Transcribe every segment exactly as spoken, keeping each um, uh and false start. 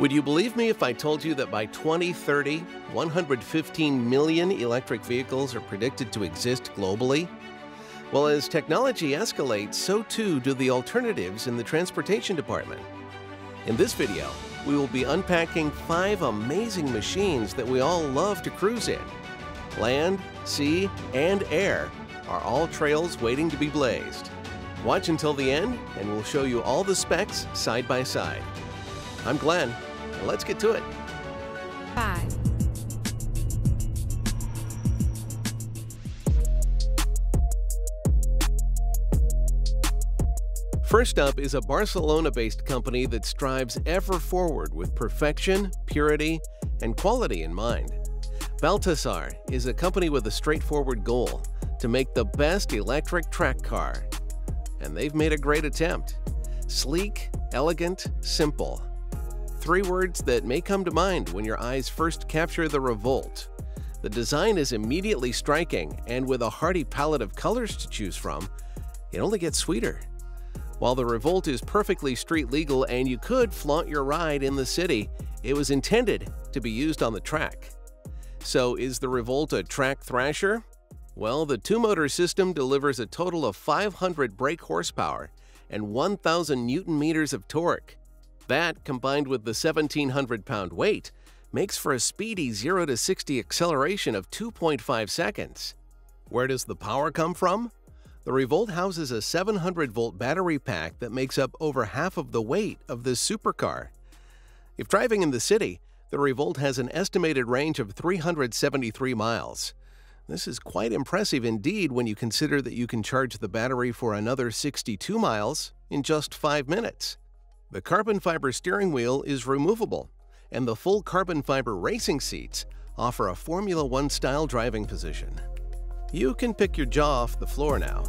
Would you believe me if I told you that by twenty thirty, one hundred fifteen million electric vehicles are predicted to exist globally? Well, as technology escalates, so too do the alternatives in the transportation department. In this video, we will be unpacking five amazing machines that we all love to cruise in. Land, sea, and air are all trails waiting to be blazed. Watch until the end, and we'll show you all the specs side by side. I'm Glenn, and let's get to it. Five. First up is a Barcelona-based company that strives ever forward with perfection, purity, and quality in mind. Baltasar is a company with a straightforward goal: to make the best electric track car. And they've made a great attempt. Sleek, elegant, simple. Three words that may come to mind when your eyes first capture the Revolt. The design is immediately striking, and with a hearty palette of colors to choose from, it only gets sweeter. While the Revolt is perfectly street legal and you could flaunt your ride in the city, it was intended to be used on the track. So is the Revolt a track thrasher? Well, the two-motor system delivers a total of five hundred brake horsepower and one thousand newton meters of torque. That, combined with the seventeen hundred pound weight, makes for a speedy zero to sixty acceleration of two point five seconds. Where does the power come from? The Revolt houses a seven hundred volt battery pack that makes up over half of the weight of this supercar. If driving in the city, the Revolt has an estimated range of three hundred seventy-three miles. This is quite impressive indeed when you consider that you can charge the battery for another sixty-two miles in just five minutes. The carbon fiber steering wheel is removable, and the full carbon fiber racing seats offer a Formula One style driving position. You can pick your jaw off the floor now.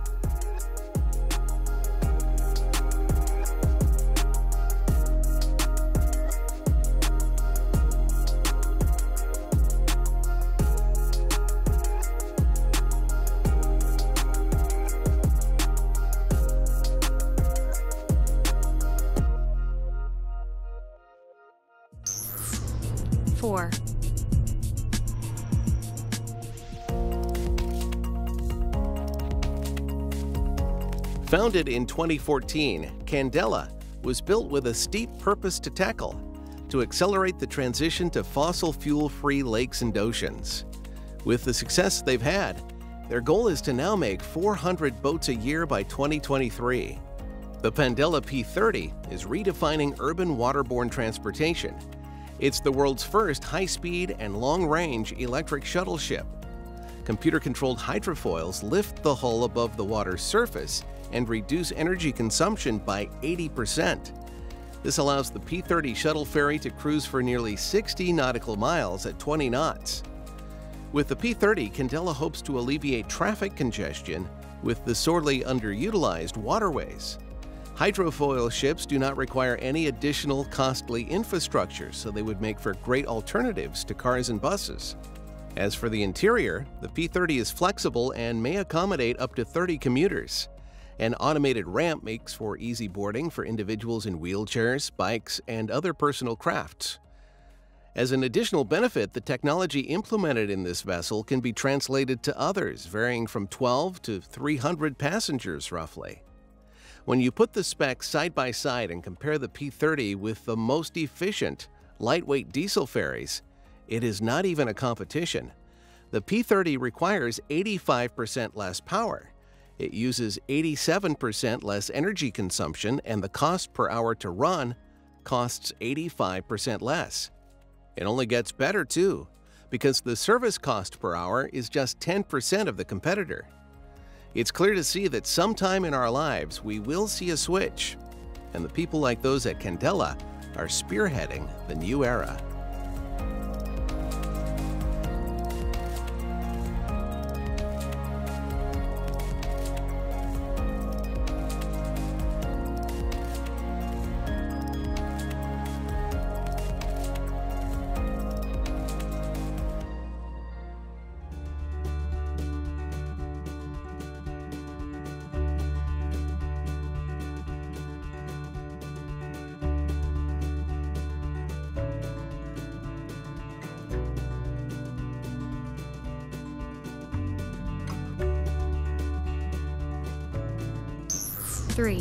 Four. Founded in twenty fourteen, Candela was built with a steep purpose to tackle: to accelerate the transition to fossil fuel-free lakes and oceans. With the success they've had, their goal is to now make four hundred boats a year by twenty twenty-three. The Pandela P thirty is redefining urban waterborne transportation. It's the world's first high-speed and long-range electric shuttle ship. Computer-controlled hydrofoils lift the hull above the water's surface and reduce energy consumption by eighty percent. This allows the P thirty shuttle ferry to cruise for nearly sixty nautical miles at twenty knots. With the P thirty, Candela hopes to alleviate traffic congestion with the sorely underutilized waterways. Hydrofoil ships do not require any additional costly infrastructure, so they would make for great alternatives to cars and buses. As for the interior, the P thirty is flexible and may accommodate up to thirty commuters. An automated ramp makes for easy boarding for individuals in wheelchairs, bikes, and other personal crafts. As an additional benefit, the technology implemented in this vessel can be translated to others, varying from twelve to three hundred passengers roughly. When you put the specs side by side and compare the P thirty with the most efficient, lightweight diesel ferries, it is not even a competition. The P thirty requires eighty-five percent less power. It uses eighty-seven percent less energy consumption, and the cost per hour to run costs eighty-five percent less. It only gets better too, because the service cost per hour is just ten percent of the competitor. It's clear to see that sometime in our lives we will see a switch, and the people like those at Candela are spearheading the new era. three,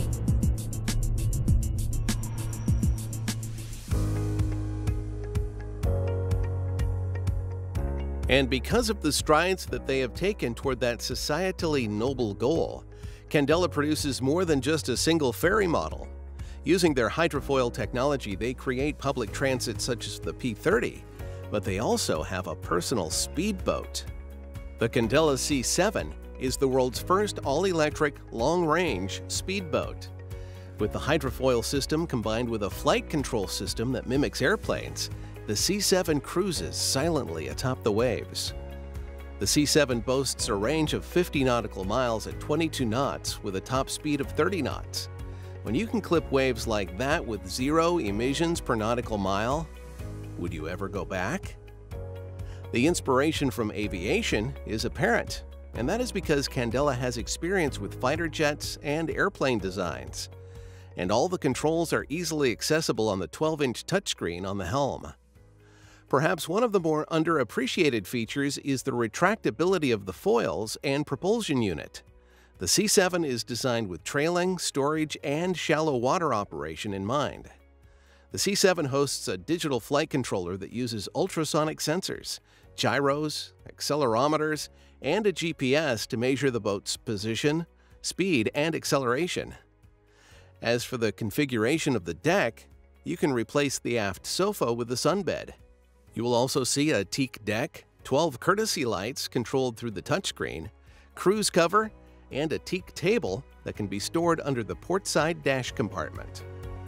And because of the strides that they have taken toward that societally noble goal, Candela produces more than just a single ferry model. Using their hydrofoil technology, they create public transit such as the P thirty, but they also have a personal speedboat. The Candela C seven is the world's first all-electric, long-range speedboat. With the hydrofoil system combined with a flight control system that mimics airplanes, the C seven cruises silently atop the waves. The C seven boasts a range of fifty nautical miles at twenty-two knots with a top speed of thirty knots. When you can clip waves like that with zero emissions per nautical mile, would you ever go back? The inspiration from aviation is apparent, and that is because Candela has experience with fighter jets and airplane designs. And all the controls are easily accessible on the twelve inch touchscreen on the helm. Perhaps one of the more underappreciated features is the retractability of the foils and propulsion unit. The C seven is designed with trailing, storage, and shallow water operation in mind. The C seven hosts a digital flight controller that uses ultrasonic sensors, gyros, accelerometers, and a G P S to measure the boat's position, speed, and acceleration. As for the configuration of the deck, you can replace the aft sofa with a sunbed. You will also see a teak deck, twelve courtesy lights controlled through the touchscreen, cruise cover, and a teak table that can be stored under the portside dash compartment.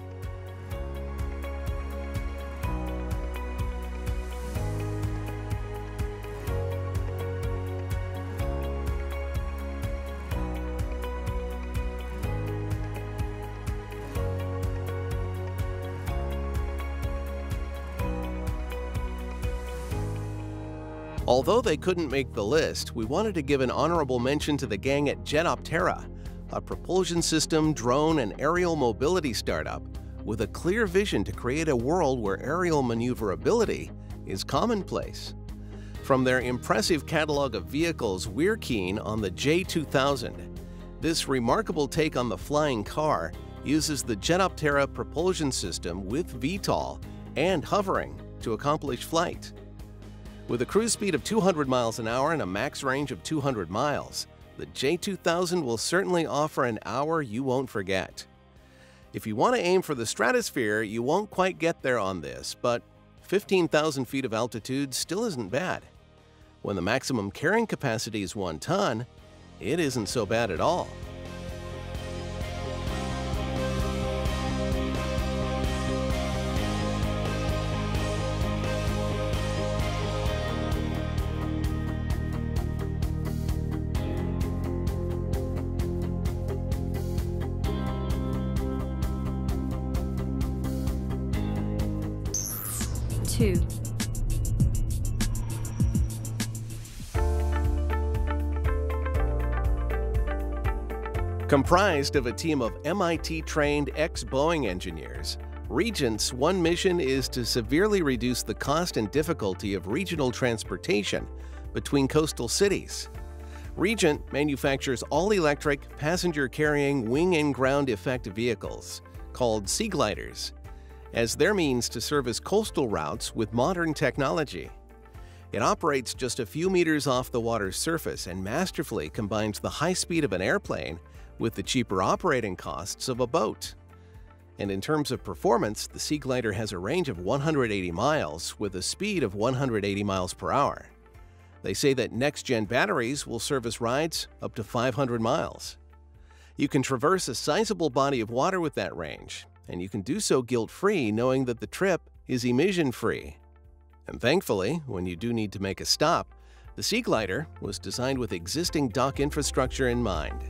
Although they couldn't make the list, we wanted to give an honorable mention to the gang at Jetoptera, a propulsion system, drone, and aerial mobility startup with a clear vision to create a world where aerial maneuverability is commonplace. From their impressive catalog of vehicles, we're keen on the J two thousand. This remarkable take on the flying car uses the Jetoptera propulsion system with V TOL and hovering to accomplish flight. With a cruise speed of two hundred miles an hour and a max range of two hundred miles, the J two thousand will certainly offer an hour you won't forget. If you want to aim for the stratosphere, you won't quite get there on this, but fifteen thousand feet of altitude still isn't bad. When the maximum carrying capacity is one ton, it isn't so bad at all. two, Comprised of a team of M I T-trained ex-Boeing engineers, Regent's one mission is to severely reduce the cost and difficulty of regional transportation between coastal cities. Regent manufactures all-electric, passenger-carrying wing-and-ground effect vehicles, called Seagliders, as their means to service coastal routes with modern technology. It operates just a few meters off the water's surface and masterfully combines the high speed of an airplane with the cheaper operating costs of a boat. And in terms of performance, the Seaglider has a range of one hundred eighty miles with a speed of one hundred eighty miles per hour. They say that next-gen batteries will service rides up to five hundred miles. You can traverse a sizable body of water with that range, and you can do so guilt-free knowing that the trip is emission-free. And thankfully, when you do need to make a stop, the Seaglider was designed with existing dock infrastructure in mind.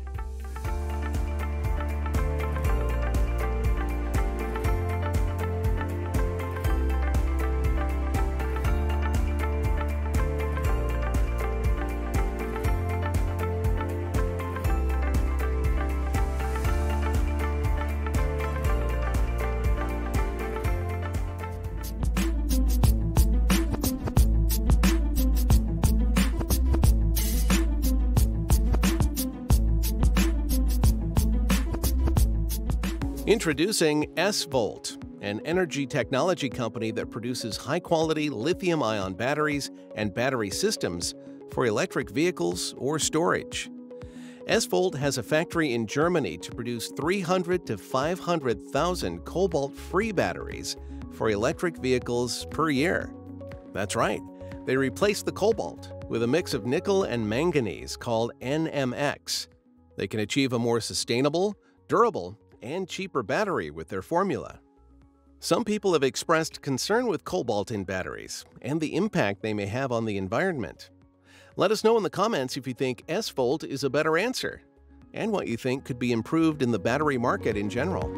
Introducing S-Volt, an energy technology company that produces high-quality lithium-ion batteries and battery systems for electric vehicles or storage. S-Volt has a factory in Germany to produce three hundred to five hundred thousand cobalt-free batteries for electric vehicles per year. That's right, they replace the cobalt with a mix of nickel and manganese called N M X. They can achieve a more sustainable, durable, and cheaper battery with their formula. Some people have expressed concern with cobalt in batteries and the impact they may have on the environment. Let us know in the comments if you think S-Volt is a better answer and what you think could be improved in the battery market in general.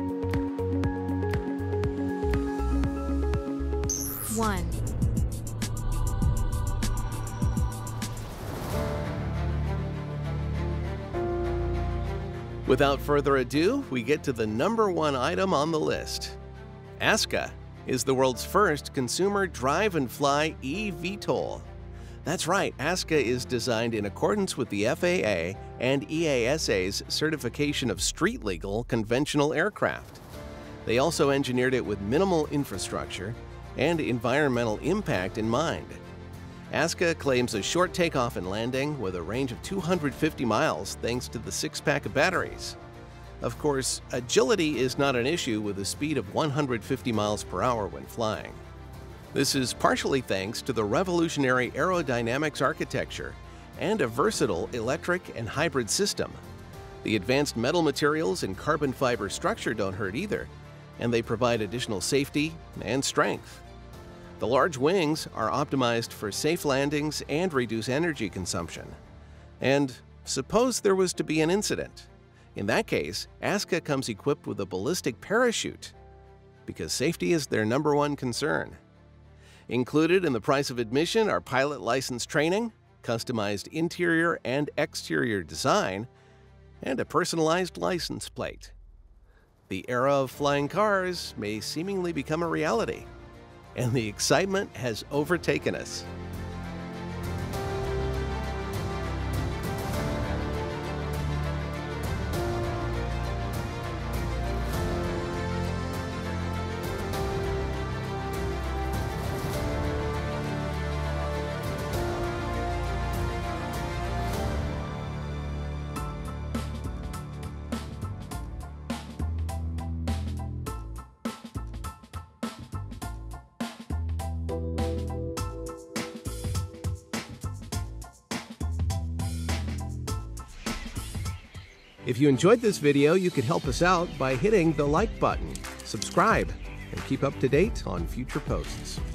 one. Without further ado, we get to the number one item on the list. Aska is the world's first consumer drive-and-fly eVTOL. That's right, Aska is designed in accordance with the F A A and E A S A's certification of street-legal conventional aircraft. They also engineered it with minimal infrastructure and environmental impact in mind. Aska claims a short takeoff and landing with a range of two hundred fifty miles thanks to the six-pack of batteries. Of course, agility is not an issue with a speed of one hundred fifty miles per hour when flying. This is partially thanks to the revolutionary aerodynamics architecture and a versatile electric and hybrid system. The advanced metal materials and carbon fiber structure don't hurt either, and they provide additional safety and strength. The large wings are optimized for safe landings and reduce energy consumption. And suppose there was to be an incident. In that case, Aska comes equipped with a ballistic parachute, because safety is their number one concern. Included in the price of admission are pilot license training, customized interior and exterior design, and a personalized license plate. The era of flying cars may seemingly become a reality, and the excitement has overtaken us. If you enjoyed this video, you could help us out by hitting the like button, subscribe, and keep up to date on future posts.